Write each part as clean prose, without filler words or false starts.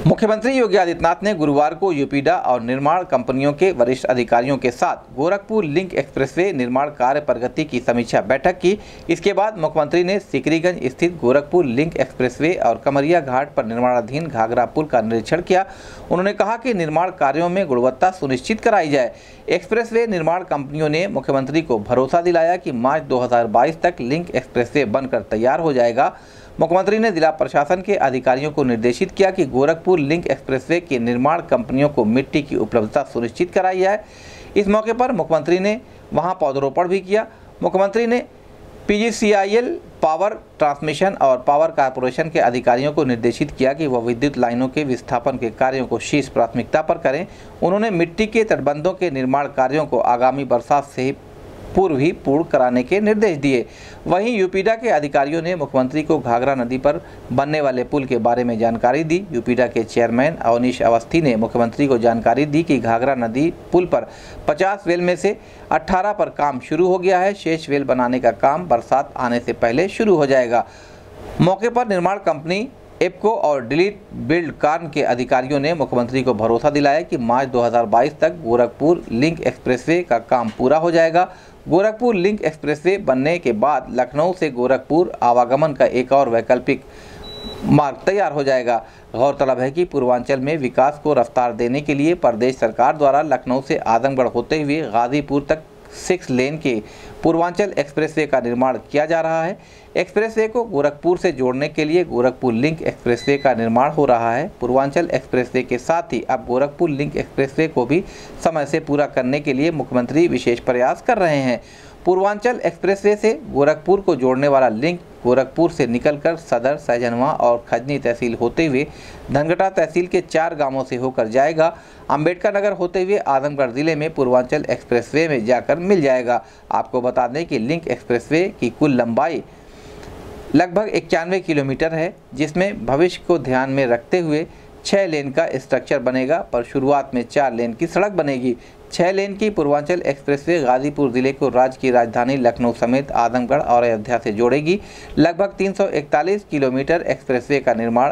मुख्यमंत्री योगी आदित्यनाथ ने गुरुवार को यूपीडा और निर्माण कंपनियों के वरिष्ठ अधिकारियों के साथ गोरखपुर लिंक एक्सप्रेसवे निर्माण कार्य प्रगति की समीक्षा बैठक की। इसके बाद मुख्यमंत्री ने सिकरीगंज स्थित गोरखपुर लिंक एक्सप्रेसवे और कमरिया घाट पर निर्माणाधीन घाघरा पुल का निरीक्षण किया। उन्होंने कहा कि निर्माण कार्यों में गुणवत्ता सुनिश्चित कराई जाए। एक्सप्रेसवे निर्माण कंपनियों ने मुख्यमंत्री को भरोसा दिलाया कि मार्च 2022 तक लिंक एक्सप्रेसवे बनकर तैयार हो जाएगा। मुख्यमंत्री ने जिला प्रशासन के अधिकारियों को निर्देशित किया कि गोरखपुर लिंक एक्सप्रेसवे के निर्माण कंपनियों को मिट्टी की उपलब्धता सुनिश्चित कराई जाए। इस मौके पर मुख्यमंत्री ने वहां पौधरोपण भी किया। मुख्यमंत्री ने PGCIL पावर ट्रांसमिशन और पावर कॉरपोरेशन के अधिकारियों को निर्देशित किया कि वह विद्युत लाइनों के विस्थापन के कार्यों को शीर्ष प्राथमिकता पर करें। उन्होंने मिट्टी के तटबंधों के निर्माण कार्यों को आगामी बरसात से पूर्व ही पूर्ण कराने के निर्देश दिए। वहीं यूपीडा के अधिकारियों ने मुख्यमंत्री को घाघरा नदी पर बनने वाले पुल के बारे में जानकारी दी। यूपीडा के चेयरमैन अवनीश अवस्थी ने मुख्यमंत्री को जानकारी दी कि घाघरा नदी पुल पर 50 वेल में से 18 पर काम शुरू हो गया है। शेष वेल बनाने का काम बरसात आने से पहले शुरू हो जाएगा। मौके पर निर्माण कंपनी एप्को और डिलीट बिल्डकॉन के अधिकारियों ने मुख्यमंत्री को भरोसा दिलाया कि मार्च 2022 तक गोरखपुर लिंक एक्सप्रेसवे का काम पूरा हो जाएगा। गोरखपुर लिंक एक्सप्रेसवे बनने के बाद लखनऊ से गोरखपुर आवागमन का एक और वैकल्पिक मार्ग तैयार हो जाएगा। गौरतलब है कि पूर्वांचल में विकास को रफ्तार देने के लिए प्रदेश सरकार द्वारा लखनऊ से आजमगढ़ होते हुए गाजीपुर तक 6 लेन के पूर्वांचल एक्सप्रेसवे का निर्माण किया जा रहा है। एक्सप्रेसवे को गोरखपुर से जोड़ने के लिए गोरखपुर लिंक एक्सप्रेसवे का निर्माण हो रहा है। पूर्वांचल एक्सप्रेसवे के साथ ही अब गोरखपुर लिंक एक्सप्रेसवे को भी समय से पूरा करने के लिए मुख्यमंत्री विशेष प्रयास कर रहे हैं। पूर्वांचल एक्सप्रेसवे से गोरखपुर को जोड़ने वाला लिंक गोरखपुर से निकलकर सदर, सहजनवा और खजनी तहसील होते हुए धनगटा तहसील के 4 गांवों से होकर जाएगा। अंबेडकर नगर होते हुए आजमगढ़ जिले में पूर्वांचल एक्सप्रेसवे में जाकर मिल जाएगा। आपको बता दें कि लिंक एक्सप्रेसवे की कुल लंबाई लगभग 91 किलोमीटर है, जिसमें भविष्य को ध्यान में रखते हुए 6 लेन का स्ट्रक्चर बनेगा, पर शुरुआत में 4 लेन की सड़क बनेगी। 6 लेन की पूर्वांचल एक्सप्रेसवे गाजीपुर जिले को राज्य की राजधानी लखनऊ समेत आजमगढ़ और अयोध्या से जोड़ेगी। लगभग 341 किलोमीटर एक्सप्रेसवे का निर्माण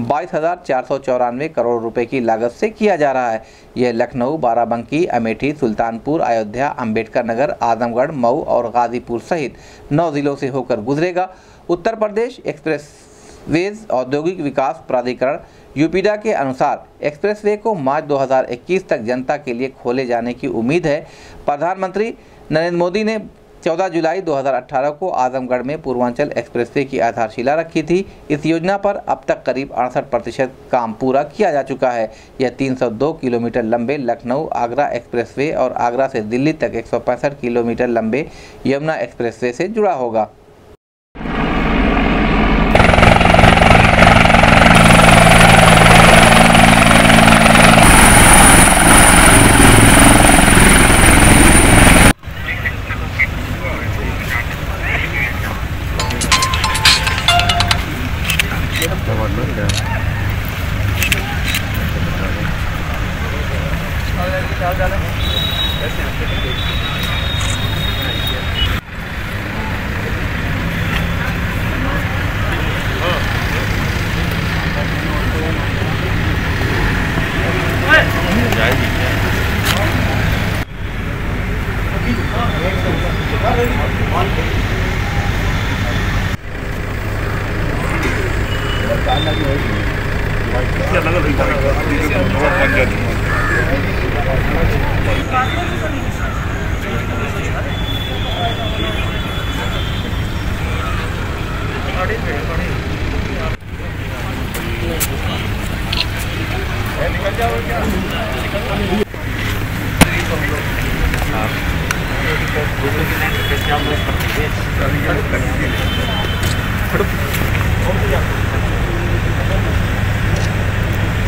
22,494 करोड़ रुपए की लागत से किया जा रहा है। यह लखनऊ, बाराबंकी, अमेठी, सुल्तानपुर, अयोध्या, अंबेडकर नगर, आजमगढ़, मऊ और गाजीपुर सहित 9 जिलों से होकर गुजरेगा। उत्तर प्रदेश एक्सप्रेसवेज औद्योगिक विकास प्राधिकरण यूपीडा के अनुसार एक्सप्रेसवे को मार्च 2021 तक जनता के लिए खोले जाने की उम्मीद है। प्रधानमंत्री नरेंद्र मोदी ने 14 जुलाई 2018 को आजमगढ़ में पूर्वांचल एक्सप्रेसवे की आधारशिला रखी थी। इस योजना पर अब तक करीब 68% काम पूरा किया जा चुका है। यह 302 किलोमीटर लंबे लखनऊ आगरा एक्सप्रेसवे और आगरा से दिल्ली तक 165 किलोमीटर लंबे यमुना एक्सप्रेसवे से जुड़ा होगा।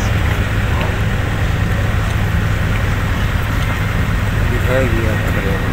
दिखाई दिया